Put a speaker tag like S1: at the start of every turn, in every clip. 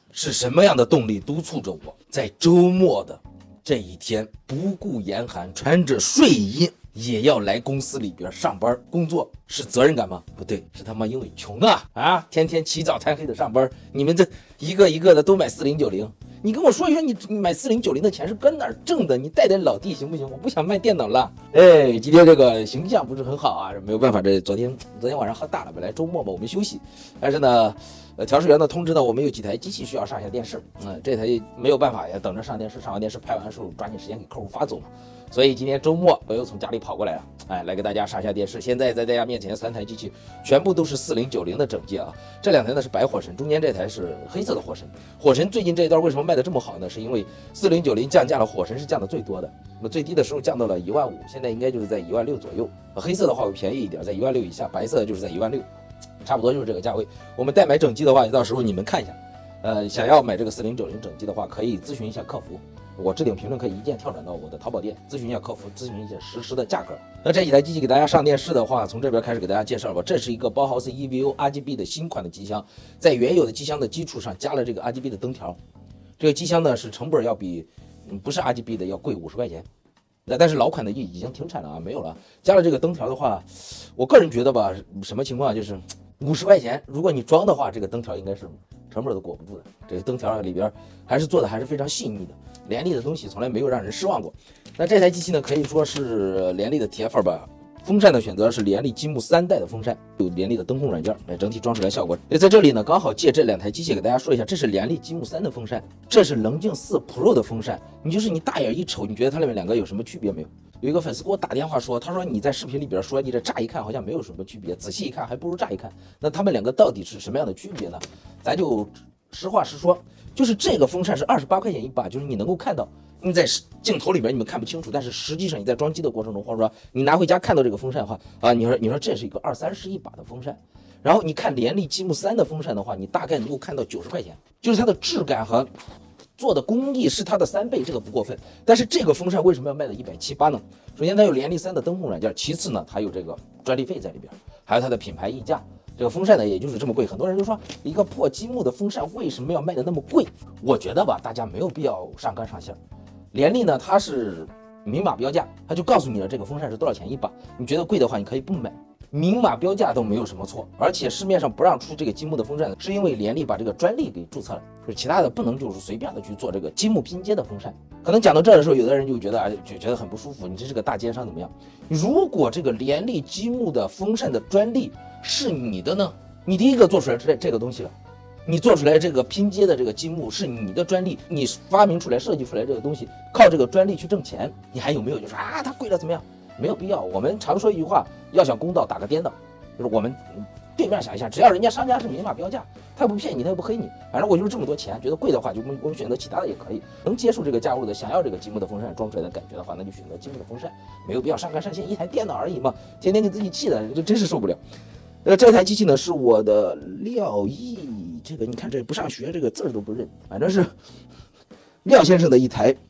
S1: 是什么样的动力督促着我在周末的这一天不顾严寒，穿着睡衣也要来公司里边上班工作？是责任感吗？不对，是他妈因为穷啊！天天起早贪黑的上班，你们这一个一个的都买4090。你跟我说一说，你买4090的钱是跟哪儿挣的？你带点老弟行不行？我不想卖电脑了。哎，今天这个形象不是很好啊，没有办法，这昨天晚上喝大了，本来周末嘛我们休息，但是呢，调试员呢通知呢我们有几台机器需要上下电视，这台没有办法呀，等着上电视，上完电视拍完之后抓紧时间给客户发走嘛。所以今天周末我又从家里跑过来了，来给大家上下电视。现在在大家面前3台机器全部都是4090的整机啊，这2台呢是白火神，中间这台是黑色的火神。火神最近这一段为什么卖的这么好呢？是因为4090降价了，火神是降的最多的，那么最低的时候降到了15000，现在应该就是在16000左右。黑色的话会便宜一点，在16000以下，白色的就是在16000，差不多就是这个价位。我们代买整机的话，到时候你们看一下，想要买这个4090整机的话，可以咨询一下客服。我置顶评论可以一键跳转到我的淘宝店，咨询一下客服，咨询一下实时的价格。那这几台机器给大家上电视的话，从这边开始给大家介绍吧。这是一个包豪斯 EVO RGB 的新款的机箱，在原有的机箱的基础上加了这个 RGB 的灯条。这个机箱呢是成本要比不是 RGB 的要贵50块钱，但是老款的已经停产了啊，没有了。加了这个灯条的话，我个人觉得吧，什么情况就是50块钱，如果你装的话，这个灯条应该是成本都裹不住的。这个灯条里边还是做的还是非常细腻的。联力的东西从来没有让人失望过。那这台机器呢，可以说是联力的铁粉吧。风扇的选择是联力积木3代的风扇，有联力的灯控软件，整体装出来效果。在这里呢，刚好借这2台机器给大家说一下，这是联力积木3的风扇，这是棱镜4 Pro 的风扇。你大眼一瞅，你觉得它们2个有什么区别没有？有一个粉丝给我打电话说，他说你在视频里边说你这乍一看好像没有什么区别，仔细一看还不如乍一看。那它们2个到底是什么样的区别呢？咱就实话实说。就是这个风扇是28块钱一把，就是你能够看到，你在镜头里边你们看不清楚，但是实际上你在装机的过程中，或者说你拿回家看到这个风扇的话啊，你说这是一个20-30一把的风扇，然后你看联力积木3的风扇的话，你大概能够看到90块钱，就是它的质感和做的工艺是它的3倍，这个不过分。但是这个风扇为什么要卖到178呢？首先它有联力3的灯控软件，其次呢它有这个专利费在里边，还有它的品牌溢价。这个风扇呢，也就是这么贵。很多人就说，一个破积木的风扇为什么要卖的那么贵？我觉得吧，大家没有必要上纲上线。联力呢，它是明码标价，它就告诉你了这个风扇是多少钱一把。你觉得贵的话，你可以不买，明码标价都没有什么错。而且市面上不让出这个积木的风扇，是因为联力把这个专利给注册了，就是其他的不能就是随便的去做这个积木拼接的风扇。可能讲到这儿的时候，有的人就觉得觉得很不舒服，你这是个大奸商怎么样？如果这个联力积木的风扇的专利是你的呢？你第一个做出来这个东西了，你做出来这个拼接的这个积木是你的专利，你发明出来设计出来这个东西，靠这个专利去挣钱，你还有没有就说它贵了怎么样？没有必要。我们常说一句话，要想公道打个颠倒，就是我们对面想一下，只要人家商家是明码标价，他又不骗你，他又不黑你，反正我就是这么多钱，觉得贵的话就我们选择其他的也可以，能接受这个价位的，想要这个积木的风扇装出来的感觉的话，那就选择积木的风扇，没有必要上纲上线，一台电脑而已嘛，天天给自己气的，这真是受不了。这台机器呢是我的廖毅，这个你看这不上学，这个字都不认，反正是廖先生的一台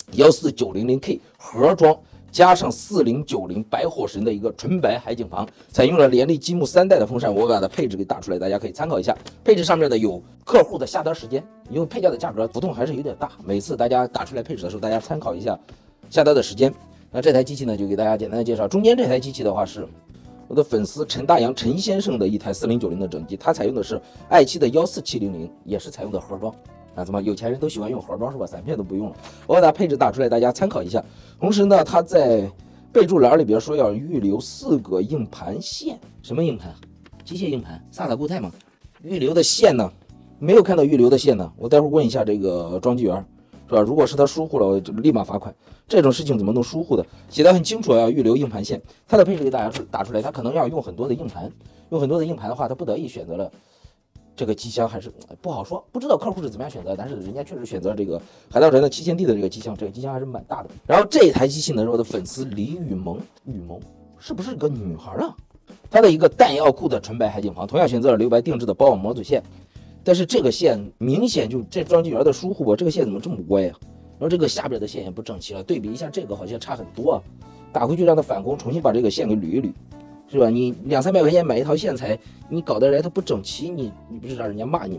S1: 14900K 盒装加上4090白火神的一个纯白海景房，采用了联力积木3代的风扇。我把它配置给打出来，大家可以参考一下。配置上面呢有客户的下单时间，因为配价的价格浮动还是有点大，每次大家打出来配置的时候，大家参考一下下单的时间。那这台机器呢就给大家简单的介绍。中间这台机器的话是我的粉丝陈大洋陈先生的一台4090的整机，它采用的是爱奇的14700，也是采用的盒装。怎么有钱人都喜欢用盒装是吧？散片都不用了。我把它配置打出来，大家参考一下。同时呢，它在备注栏里边说要预留4个硬盘线。什么硬盘？机械硬盘，SATA固态吗？预留的线呢？没有看到预留的线呢。我待会儿问一下这个装机员，是吧？如果是他疏忽了，我就立马罚款。这种事情怎么能疏忽的？写得很清楚，要预留硬盘线。它的配置给大家打出来，它可能要用很多的硬盘，用很多的硬盘的话，他不得已选择了这个机箱，还是不好说，不知道客户是怎么样选择，但是人家确实选择这个海盗船的7000D 的这个机箱，这个机箱还是蛮大的。然后这一台机器呢是我的粉丝李雨萌，雨萌是不是个女孩啊？它的一个弹药库的纯白海景房，同样选择了留白定制的包网模组线，但是这个线明显就这装机员的疏忽，这个线怎么这么歪啊？然后这个下边的线也不整齐了，对比一下这个好像差很多啊。打回去让它返工，重新把这个线给捋一捋。是吧？你200-300块钱买一套线材，你搞得来它不整齐，你不是让人家骂你吗？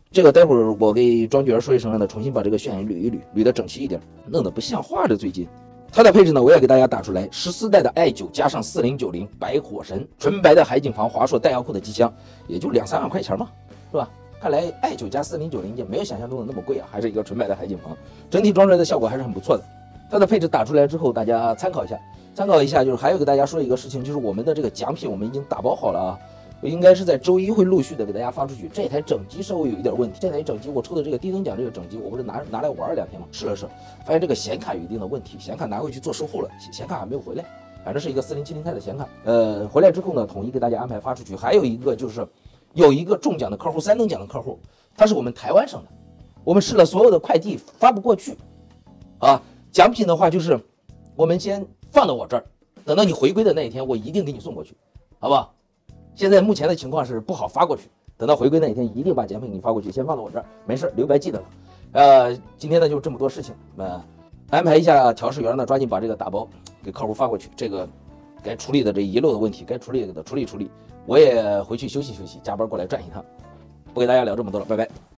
S1: 这个待会儿我给庄娟说一声，让他重新把这个渲染捋一捋，捋得整齐一点，弄得不像话这最近。它的配置呢，我也给大家打出来，14代的 i9加上4090白火神，纯白的海景房，华硕带药库的机箱，也就2-3万块钱嘛，是吧？看来 i9加4090也没有想象中的那么贵啊，还是一个纯白的海景房，整体装出来的效果还是很不错的。它的配置打出来之后，大家参考一下，就是还有给大家说一个事情，就是我们的这个奖品我们已经打包好了啊。应该是在周一会陆续的给大家发出去。这台整机稍微有一点问题，这台整机我抽的这个低等奖这个整机，我不是拿来玩了2天吗？试了试，发现这个显卡有一定的问题，显卡拿回去做售后了，显卡还没有回来，反正是一个4070 钛的显卡。回来之后呢，统一给大家安排发出去。还有一个就是有一个中奖的客户，3等奖的客户，他是我们台湾省的，我们试了所有的快递发不过去啊。奖品的话就是我们先放到我这儿，等到你回归的那一天，我一定给你送过去，好不好？现在目前的情况是不好发过去，等到回归那一天一定把奖品给你发过去，先放到我这儿，没事，留白记得了。今天呢就这么多事情，安排一下调试员呢，抓紧把这个打包给客户发过去，这个该处理的这遗漏的问题该处理的处理，我也回去休息休息，加班过来转一趟，不给大家聊这么多了，拜拜。